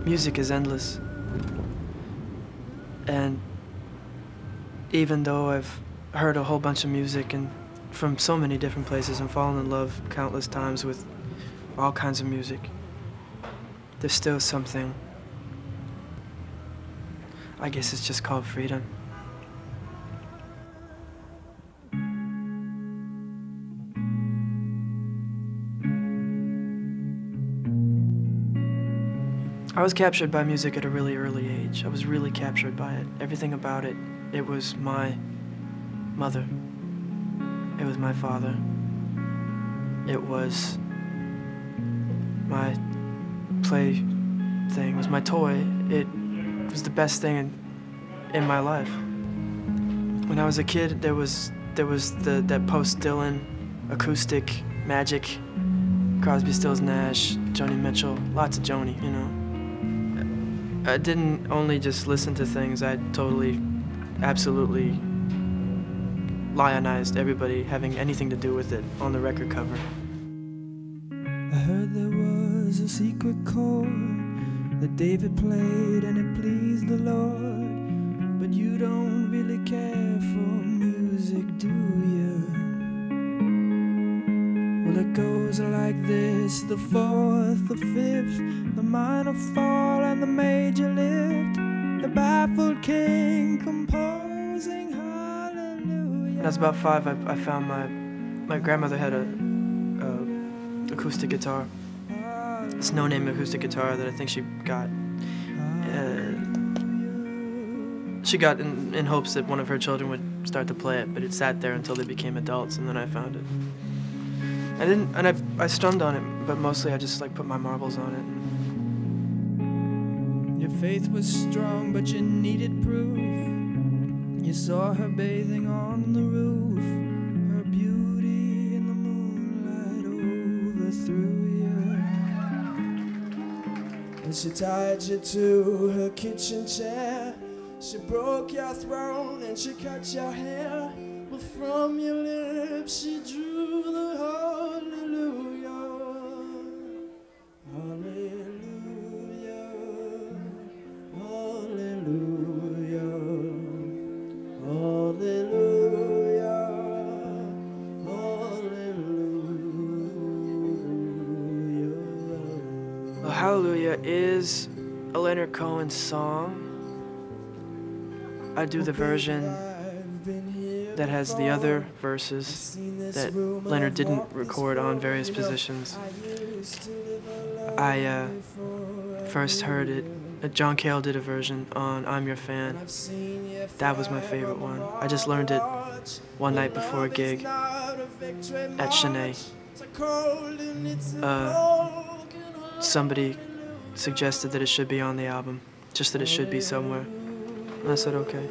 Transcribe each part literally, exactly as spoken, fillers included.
music is endless. And even though I've heard a whole bunch of music and from so many different places and fallen in love countless times with all kinds of music, there's still something, I guess it's just called freedom. I was captured by music at a really early age. I was really captured by it. Everything about it, it was my mother. It was my father. It was my play thing. It was my toy. It was the best thing in, in my life. When I was a kid, there was there was the that post-Dylan acoustic magic, Crosby, Stills, Nash, Joni Mitchell, lots of Joni, you know. I didn't only just listen to things, I totally, absolutely lionized everybody having anything to do with it on the record cover. I heard there was a secret chord that David played and it pleased the Lord, but you don't really care for music, do you? Well, it goes like this: the fourth, the fifth, the minor fall and the major lift, the baffled king composing hallelujah. When I was about five, I, I found my my grandmother had a, a acoustic guitar. It's no-name acoustic guitar that I think she got. Uh, she got in, in hopes that one of her children would start to play it, but it sat there until they became adults, and then I found it. I didn't, and I, I strummed on it, but mostly I just like put my marbles on it. Your faith was strong, but you needed proof. You saw her bathing on the roof. Her beauty in the moonlight overthrew you. And she tied you to her kitchen chair. She broke your throne and she cut your hair. But from your lips she drew the hallelujah, hallelujah, hallelujah, hallelujah, hallelujah. Well, Hallelujah is a Leonard Cohen song. I do the version that has the other verses that Leonard didn't record on various positions. I uh, first heard it, uh, John Cale did a version on I'm Your Fan. That was my favorite one. I just learned it one night before a gig at Chenet. Uh, somebody suggested that it should be on the album, just that it should be somewhere. And I said, okay.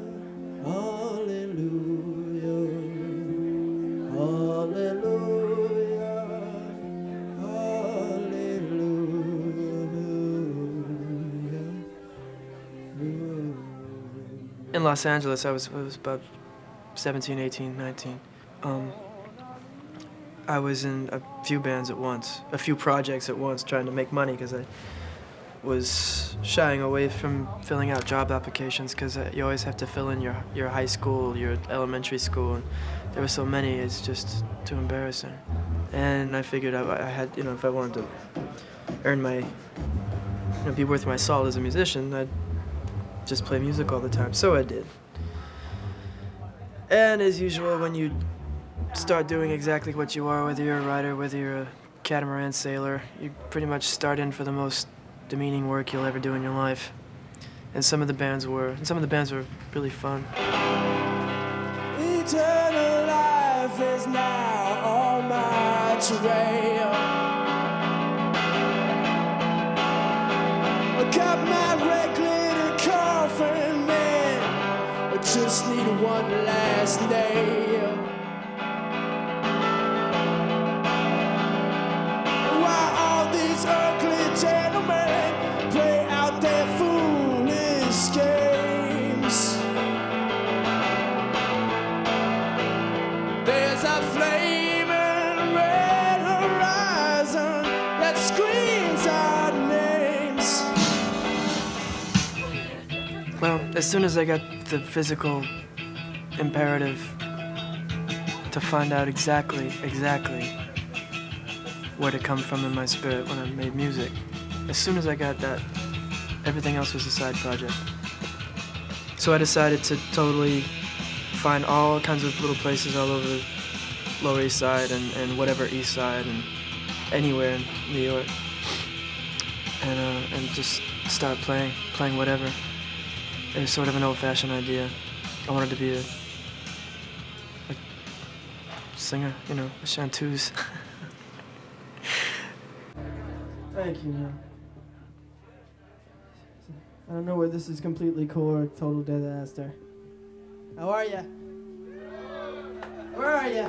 In Los Angeles, I was, I was about seventeen, eighteen, nineteen. Um, I was in a few bands at once, a few projects at once, trying to make money because I was shying away from filling out job applications because uh, you always have to fill in your, your high school, your elementary school, and there were so many, it's just too embarrassing. And I figured I, I had, you know, if I wanted to earn my, you know, be worth my salt as a musician, I'd just play music all the time, so I did. And as usual, when you start doing exactly what you are, whether you're a writer, whether you're a catamaran sailor, you pretty much start in for the most demeaning work you'll ever do in your life. And some of the bands were, and some of the bands were really fun. Eternal life is now on my trail. I got my regulated coffin, man. I just need one last nail. Why all these ugly gentlemen play out their foolish games? There's a flaming red horizon that screams our names. as soon as I got the physical imperative to find out exactly, exactly where to come from in my spirit when I made music, as soon as I got that, everything else was a side project. So I decided to totally find all kinds of little places all over the Lower East Side and, and whatever East Side and anywhere in New York, and uh, and just start playing, playing whatever. It was sort of an old-fashioned idea. I wanted to be a, a singer, you know, a chanteuse. Thank you, man. I don't know where this is completely cool or total disaster. How are ya? Where are ya?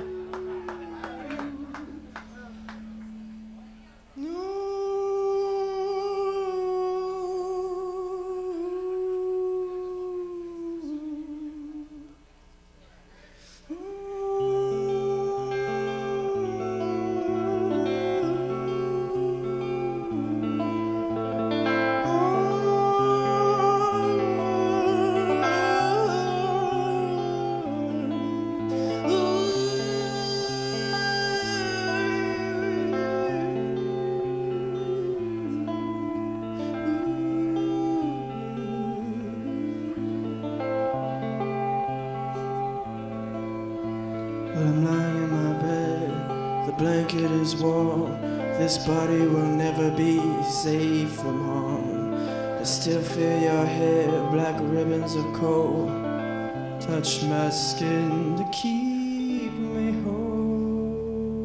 Well, I'm lying in my bed, the blanket is warm. This body will never be safe from harm. I still feel your hair, black ribbons of cold touch my skin to keep me whole.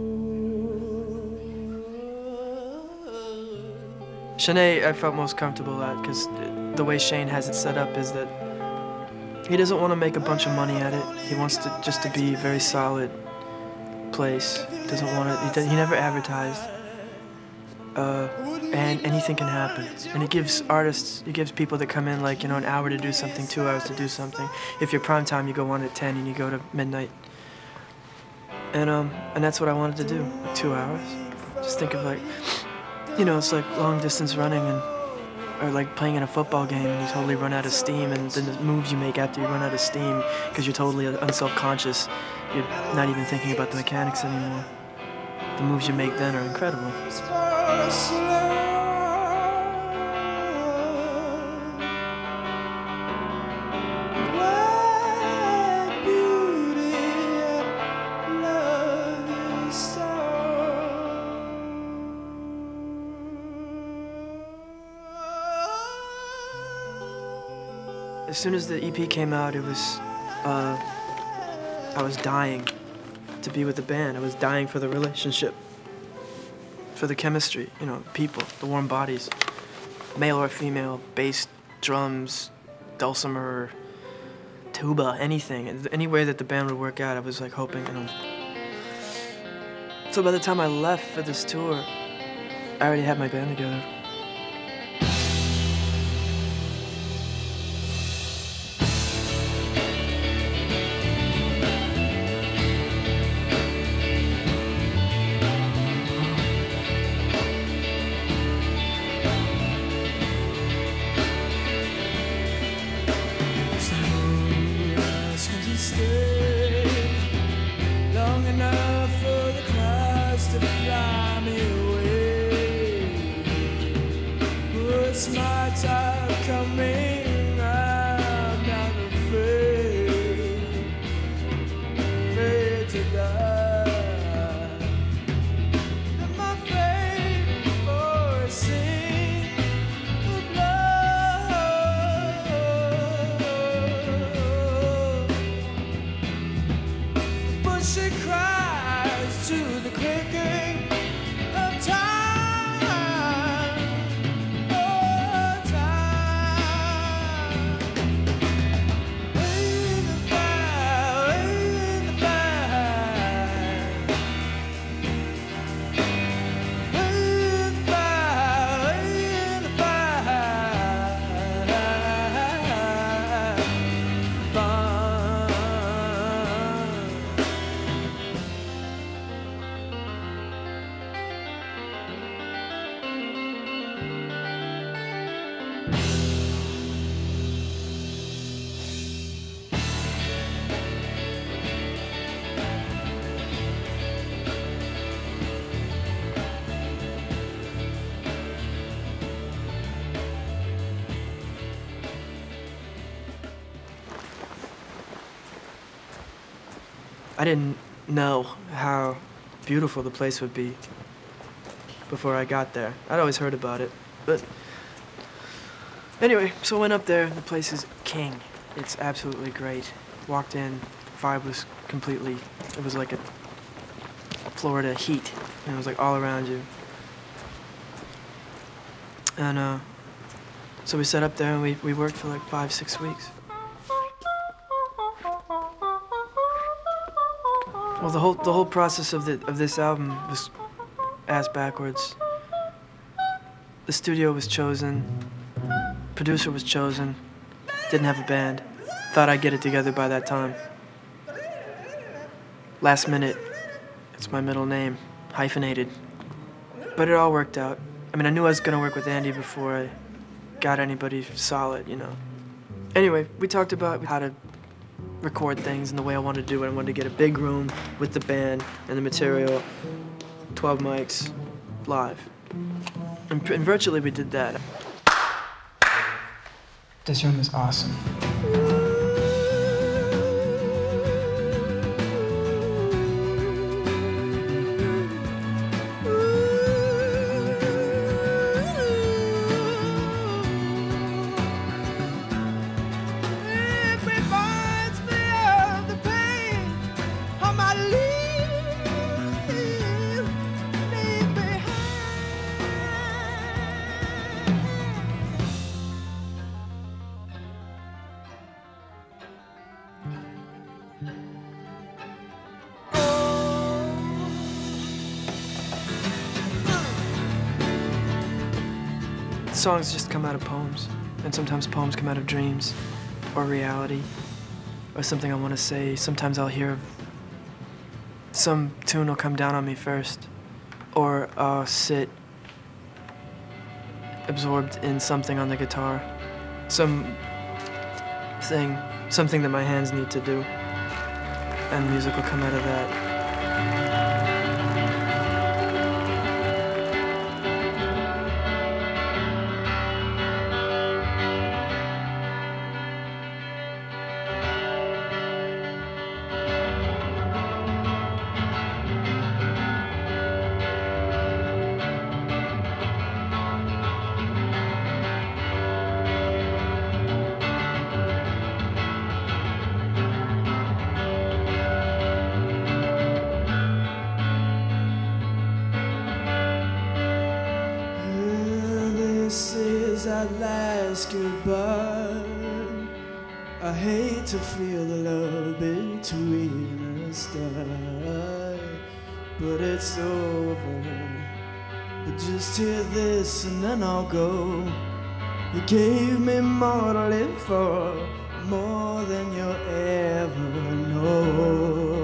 Shanae, I felt most comfortable at, because the way Shane has it set up is that he doesn't want to make a bunch of money at it. He wants to just to be a very solid place. Doesn't want to. He, does, he never advertised. Uh, and anything can happen. And he gives artists, he gives people that come in like you know an hour to do something, two hours to do something. If you're prime time, you go on at ten and you go to midnight. And um, and that's what I wanted to do. Like two hours. Just think of like, you know, it's like long distance running and. Or like playing in a football game and you totally run out of steam, and then the moves you make after you run out of steam because you're totally unself-conscious. You're not even thinking about the mechanics anymore. The moves you make then are incredible. As soon as the E P came out, it was, uh, I was dying to be with the band. I was dying for the relationship, for the chemistry, you know, people, the warm bodies, male or female, bass, drums, dulcimer, tuba, anything. Any way that the band would work out, I was like hoping, you know. So by the time I left for this tour, I already had my band together. Long enough for the clouds to fly me away. It's my time coming, I'm not afraid, afraid to die. And my favorite voice sings of love. But she cries to the clicking of time, oh time. I didn't know how beautiful the place would be before I got there. I'd always heard about it, but anyway, so I went up there. The place is king. It's absolutely great. Walked in, vibe was completely, it was like a Florida heat, and it was like all around you. And uh, so we set up there and we, we worked for like five, six weeks. Well, the whole the whole process of the of this album was ass backwards. The studio was chosen, producer was chosen, didn't have a band. Thought I'd get it together by that time. Last minute, it's my middle name, hyphenated. But it all worked out. I mean, I knew I was gonna work with Andy before I got anybody solid, you know. Anyway, we talked about how to record things and the way I wanted to do it. I wanted to get a big room with the band and the material, twelve mics, live. And, and virtually we did that. This room is awesome. Songs just come out of poems, and sometimes poems come out of dreams, or reality, or something I want to say. Sometimes I'll hear some tune will come down on me first, or I'll sit absorbed in something on the guitar, some thing, something that my hands need to do, and music will come out of that. This is our last goodbye. I hate to feel the love between us die, but it's over. But just hear this and then I'll go. You gave me more to live for, more than you'll ever know.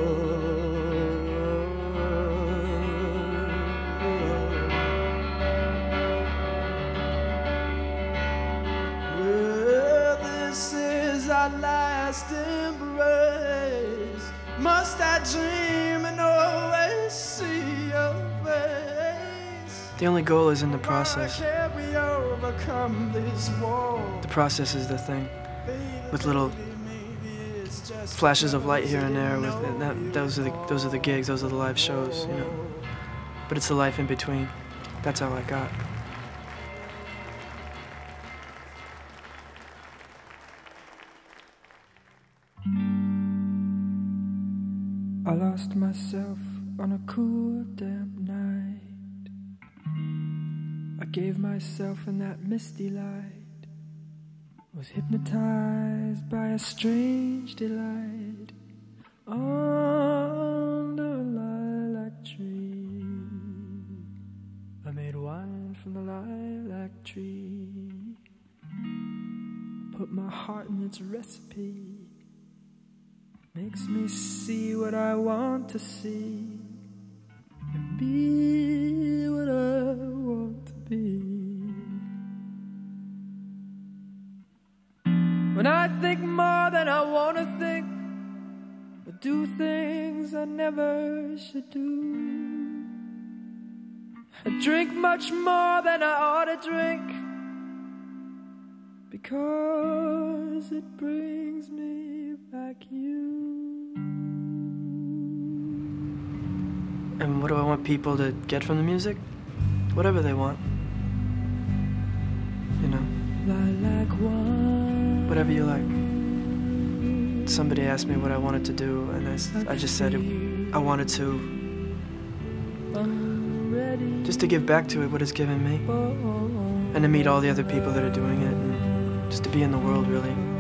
Our last embrace. Must I dream and always see your face? The only goal is in the process. Can we overcome this war? The process is the thing, with little flashes of light here and there. With that, those are the those are the gigs, those are the live shows, you know. But it's the life in between. That's all I got. I lost myself on a cool, damp night. I gave myself in that misty light. Was hypnotized by a strange delight under a lilac tree. I made wine from the lilac tree. Put my heart in its recipe. Makes me see what I want to see and be what I want to be. When I think more than I want to think, I do things I never should do. I drink much more than I ought to drink, because it brings me back you. And what do I want people to get from the music? Whatever they want. You know. Whatever you like. Somebody asked me what I wanted to do, and I, I just said it, I wanted to just to give back to it what it's given me, and to meet all the other people that are doing it, and just to be in the world, really.